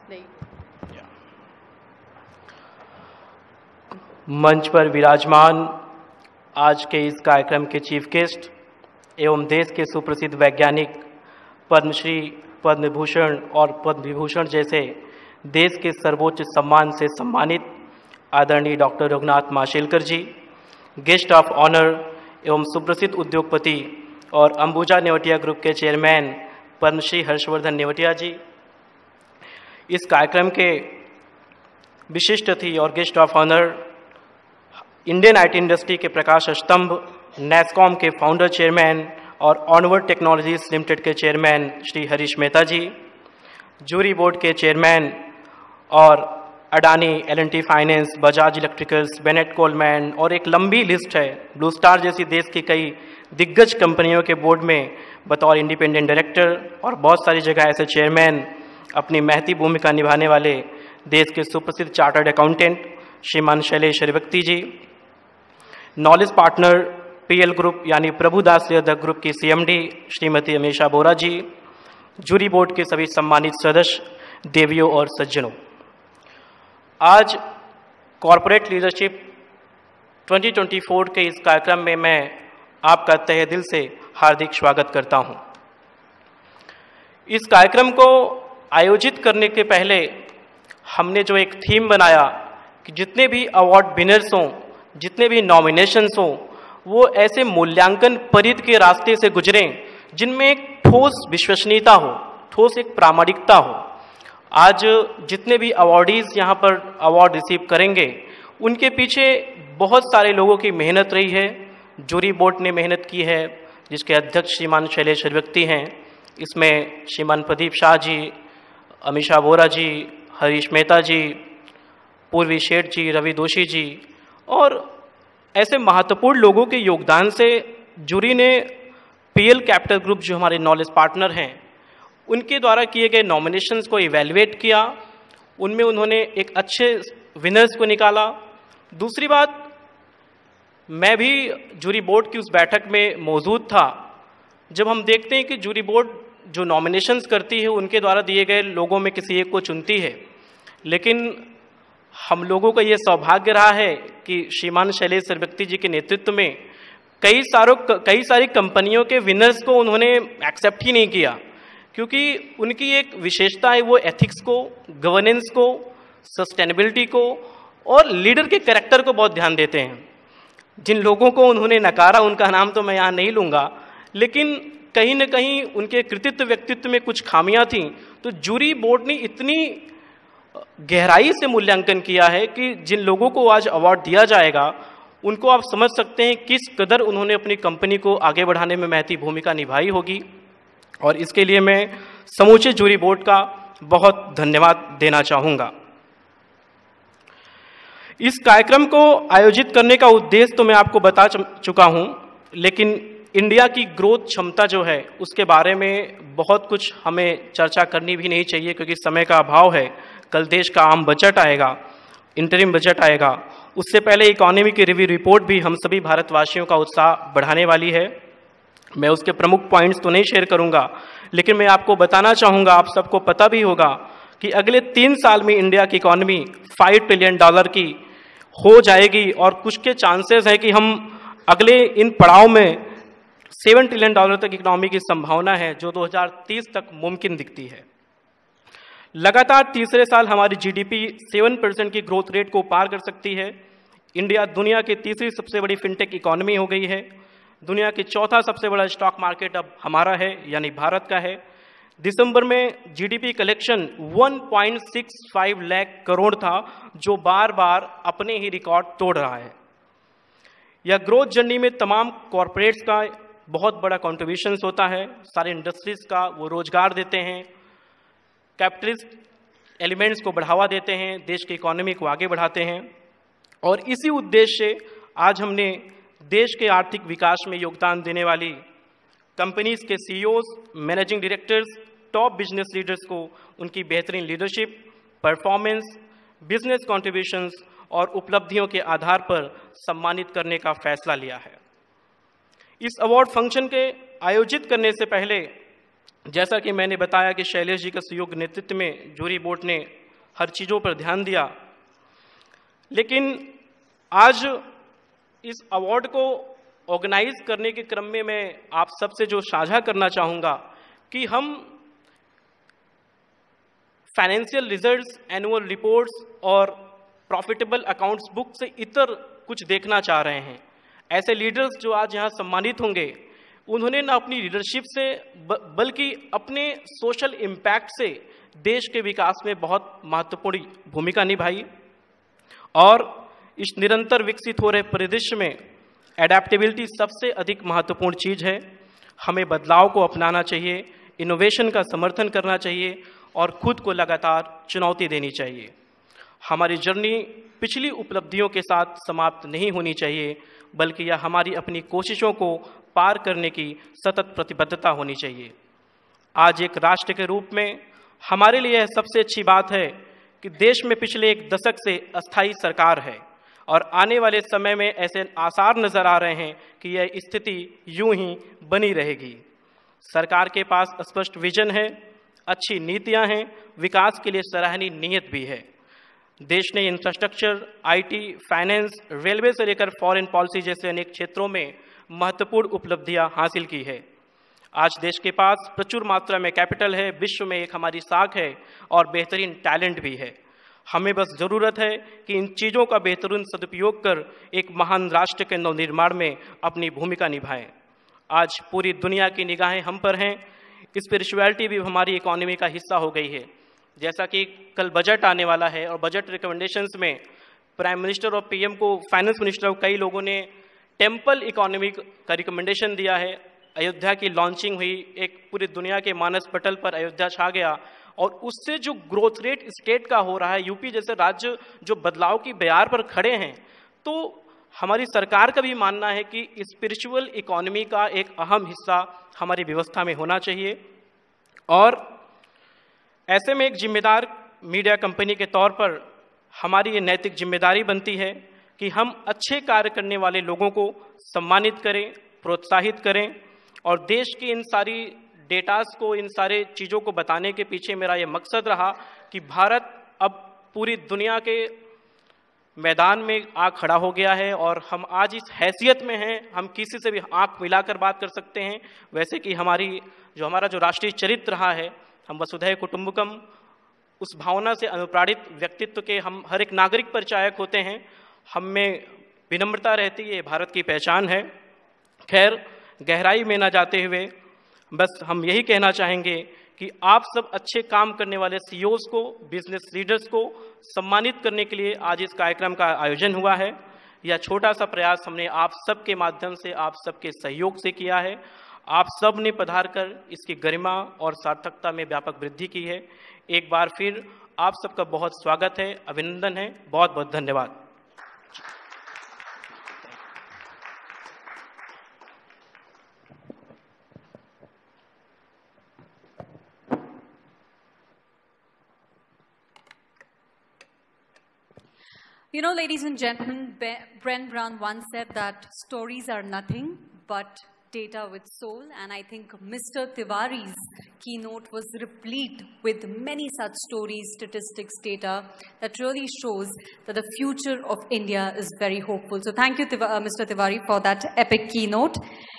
नहीं। मंच पर विराजमान आज के इस कार्यक्रम के चीफ गेस्ट एवं देश के सुप्रसिद्ध वैज्ञानिक, पद्मश्री, पद्म भूषण और पद्म विभूषण जैसे देश के सर्वोच्च सम्मान से सम्मानित आदरणीय doctor Raghunath Mashelkar ji, guest of honour एवं सुप्रसिद्ध उद्योगपति और अंबुजा नेवटिया ग्रुप के चेयरमैन पद्मश्री हर्षवर्धन नेवटिया जी, इस कार्यक्रम के विशिष्ट अतिथि और guest of honour Indian IT industry के प्रकाश स्तंभ, नैसकॉम के फाउंडर चेयरमैन और ऑनवर्ड टेक्नोलॉजीज लिमिटेड के chairman Shri Harish Mehta ji, jury board के चेयरमैन और Adani, L and T finance, Bajaj electricals, Bennett Coleman और एक लंबी लिस्ट है, ब्लू स्टार जैसी देश की कई दिग्गज कंपनियों के बोर्ड में बतौर इंडिपेंडेंट डायरेक्टर और बहुत सारी जगह ऐसे चेयरमैन अपनी महती भूमिका निभाने वाले देश के सुप्रसिद्ध chartered accountant Shriman Shailesh Haribhakti ji, knowledge partner PL group यानी प्रभुदास लेदर ग्रुप की CMD Shrimati Amisha Bora ji, jury board के सभी सम्मानित सदस्य, देवियों और सज्जनों, आज कॉरपोरेट लीडरशिप 2024 के इस कार्यक्रम में मैं आपका तहे दिल से हार्दिक स्वागत करता हूं। इस कार्यक्रम को आयोजित करने के पहले हमने जो एक थीम बनाया कि जितने भी अवार्ड विनर्स हों, जितने भी नॉमिनेशंस हों, वो ऐसे मूल्यांकन परिध के रास्ते से गुजरें जिनमें एक ठोस विश्वसनीयता हो, ठोस एक प्रामाणिकता हो। आज जितने भी अवार्डीज यहाँ पर अवार्ड रिसीव करेंगे, उनके पीछे बहुत सारे लोगों की मेहनत रही है। जूरी बोर्ड ने मेहनत की है, जिसके अध्यक्ष श्रीमान शैलेश हरिभक्ति हैं। इसमें श्रीमान प्रदीप शाह जी, अमीषा बोरा जी, हरीश मेहता जी, पूर्वी शेठ जी, रवि दोषी जी और ऐसे महत्वपूर्ण लोगों के योगदान से जूरी ने पीएल कैपिटल ग्रुप, जो हमारे नॉलेज पार्टनर हैं, उनके द्वारा किए गए नॉमिनेशंस को इवैल्यूएट किया। उनमें उन्होंने एक अच्छे विनर्स को निकाला। दूसरी बात, मैं भी जूरी बोर्ड की उस बैठक में मौजूद था। जब हम देखते हैं कि जूरी बोर्ड जो नॉमिनेशंस करती है, उनके द्वारा दिए गए लोगों में किसी एक को चुनती है, लेकिन हम लोगों का ये सौभाग्य रहा है कि श्रीमान शैलेश हरिभक्ति जी के नेतृत्व में कई सारी कंपनियों के विनर्स को उन्होंने एक्सेप्ट ही नहीं किया, क्योंकि उनकी एक विशेषता है, वो एथिक्स को, गवर्नेंस को, सस्टेनेबिलिटी को और लीडर के कैरेक्टर को बहुत ध्यान देते हैं। जिन लोगों को उन्होंने नकारा, उनका नाम तो मैं यहाँ नहीं लूँगा, लेकिन कहीं न कहीं उनके कृतित्व व्यक्तित्व में कुछ खामियां थीं। तो जूरी बोर्ड ने इतनी गहराई से मूल्यांकन किया है कि जिन लोगों को आज अवार्ड दिया जाएगा, उनको आप समझ सकते हैं किस कदर उन्होंने अपनी कंपनी को आगे बढ़ाने में महती भूमिका निभाई होगी। और इसके लिए मैं समूचे जूरी बोर्ड का बहुत धन्यवाद देना चाहूँगा। इस कार्यक्रम को आयोजित करने का उद्देश्य तो मैं आपको बता चुका हूँ, लेकिन इंडिया की ग्रोथ क्षमता जो है, उसके बारे में बहुत कुछ हमें चर्चा करनी भी नहीं चाहिए, क्योंकि समय का अभाव है। कल देश का आम बजट आएगा, इंटरिम बजट आएगा, उससे पहले इकोनॉमी की रिव्यू रिपोर्ट भी हम सभी भारतवासियों का उत्साह बढ़ाने वाली है। मैं उसके प्रमुख पॉइंट्स तो नहीं शेयर करूंगा, लेकिन मैं आपको बताना चाहूँगा, आप सबको पता भी होगा कि अगले 3 साल में इंडिया की इकोनॉमी $5 ट्रिलियन की हो जाएगी और कुछ के चांसेस है कि हम अगले इन पड़ाव में $7 ट्रिलियन तक इकोनॉमी की संभावना है, जो 2030 तक मुमकिन दिखती है। लगातार तीसरे साल हमारी जीडीपी 7% की ग्रोथ रेट को पार कर सकती है। इंडिया दुनिया की तीसरी सबसे बड़ी फिनटेक इकोनॉमी हो गई है। दुनिया की चौथा सबसे बड़ा स्टॉक मार्केट अब हमारा है, यानी भारत का है। दिसंबर में जीडीपी कलेक्शन 1.65 लाख करोड़ था, जो बार बार अपने ही रिकॉर्ड तोड़ रहा है। यह ग्रोथ जर्नी में तमाम कॉरपोरेट्स का बहुत बड़ा कॉन्ट्रीब्यूशन होता है। सारे इंडस्ट्रीज का वो रोजगार देते हैं, कैपिटलिस्ट एलिमेंट्स को बढ़ावा देते हैं, देश की इकोनॉमी को आगे बढ़ाते हैं। और इसी उद्देश्य से आज हमने देश के आर्थिक विकास में योगदान देने वाली कंपनीज के CEOs, managing directors, top business leaders को उनकी बेहतरीन लीडरशिप, परफॉर्मेंस, बिजनेस कॉन्ट्रीब्यूशंस और उपलब्धियों के आधार पर सम्मानित करने का फैसला लिया है। इस अवार्ड फंक्शन के आयोजित करने से पहले जैसा कि मैंने बताया कि शैलेश जी के सहयोग नेतृत्व में जूरी बोर्ड ने हर चीज़ों पर ध्यान दिया, लेकिन आज इस अवार्ड को ऑर्गेनाइज करने के क्रम में मैं आप सबसे जो साझा करना चाहूँगा कि हम फाइनेंशियल रिजल्ट्स, एनुअल रिपोर्ट्स और प्रॉफिटेबल अकाउंट्स बुक से इतर कुछ देखना चाह रहे हैं। ऐसे लीडर्स जो आज यहाँ सम्मानित होंगे, उन्होंने न अपनी लीडरशिप से बल्कि अपने सोशल इम्पैक्ट से देश के विकास में बहुत महत्वपूर्ण भूमिका निभाई और इस निरंतर विकसित हो रहे परिदृश्य में एडेप्टेबिलिटी सबसे अधिक महत्वपूर्ण चीज़ है। हमें बदलाव को अपनाना चाहिए, इनोवेशन का समर्थन करना चाहिए और खुद को लगातार चुनौती देनी चाहिए। हमारी जर्नी पिछली उपलब्धियों के साथ समाप्त नहीं होनी चाहिए, बल्कि यह हमारी अपनी कोशिशों को पार करने की सतत प्रतिबद्धता होनी चाहिए। आज एक राष्ट्र के रूप में हमारे लिए यह सबसे अच्छी बात है कि देश में पिछले एक दशक से अस्थायी सरकार है और आने वाले समय में ऐसे आसार नजर आ रहे हैं कि यह स्थिति यूं ही बनी रहेगी। सरकार के पास स्पष्ट विजन है, अच्छी नीतियां हैं, विकास के लिए सराहनीय नीयत भी है। देश ने इंफ्रास्ट्रक्चर, आईटी, फाइनेंस, रेलवे से लेकर फॉरेन पॉलिसी जैसे अनेक क्षेत्रों में महत्वपूर्ण उपलब्धियां हासिल की है। आज देश के पास प्रचुर मात्रा में कैपिटल है, विश्व में एक हमारी साख है और बेहतरीन टैलेंट भी है। हमें बस ज़रूरत है कि इन चीज़ों का बेहतरीन सदुपयोग कर एक महान राष्ट्र के नवनिर्माण में अपनी भूमिका निभाएं। आज पूरी दुनिया की निगाहें हम पर हैं। स्पिरिचुअलिटी भी हमारी इकोनॉमी का हिस्सा हो गई है। जैसा कि कल बजट आने वाला है और बजट रिकमेंडेशंस में प्राइम मिनिस्टर और पीएम को, फाइनेंस मिनिस्टर और कई लोगों ने टेम्पल इकोनॉमी का रिकमेंडेशन दिया है। अयोध्या की लॉन्चिंग हुई, एक पूरी दुनिया के मानस पटल पर अयोध्या छा गया और उससे जो ग्रोथ रेट स्टेट का हो रहा है, यूपी जैसे राज्य जो बदलाव की बयार पर खड़े हैं, तो हमारी सरकार का भी मानना है कि स्पिरिचुअल इकोनॉमी का एक अहम हिस्सा हमारी व्यवस्था में होना चाहिए। और ऐसे में एक जिम्मेदार मीडिया कंपनी के तौर पर हमारी ये नैतिक जिम्मेदारी बनती है कि हम अच्छे कार्य करने वाले लोगों को सम्मानित करें, प्रोत्साहित करें। और देश की इन सारी डेटास को, इन सारे चीज़ों को बताने के पीछे मेरा ये मकसद रहा कि भारत अब पूरी दुनिया के मैदान में आ खड़ा हो गया है और हम आज इस हैसियत में हैं, हम किसी से भी आंख मिलाकर बात कर सकते हैं। वैसे कि हमारा जो राष्ट्रीय चरित्र रहा है, हम वसुधैव कुटुंबकम, उस भावना से अनुप्राणित व्यक्तित्व के हम हर एक नागरिक परिचायक होते हैं। हम में विनम्रता रहती है, भारत की पहचान है। खैर, गहराई में ना जाते हुए बस हम यही कहना चाहेंगे कि आप सब अच्छे काम करने वाले सीईओज को, बिजनेस लीडर्स को सम्मानित करने के लिए आज इस कार्यक्रम का आयोजन हुआ है। यह छोटा सा प्रयास हमने आप सबके माध्यम से, आप सबके सहयोग से किया है। आप सब ने पधार कर इसकी गरिमा और सार्थकता में व्यापक वृद्धि की है। एक बार फिर आप सबका बहुत स्वागत है, अभिनंदन है। बहुत बहुत धन्यवाद। You know, ladies and gentlemen, Bren Brown once said that stories are nothing but data with soul, and I think Mr. Tiwari's keynote was replete with many such stories, statistics, data that really shows that the future of India is very hopeful. So thank you, Mr. Tiwari, for that epic keynote.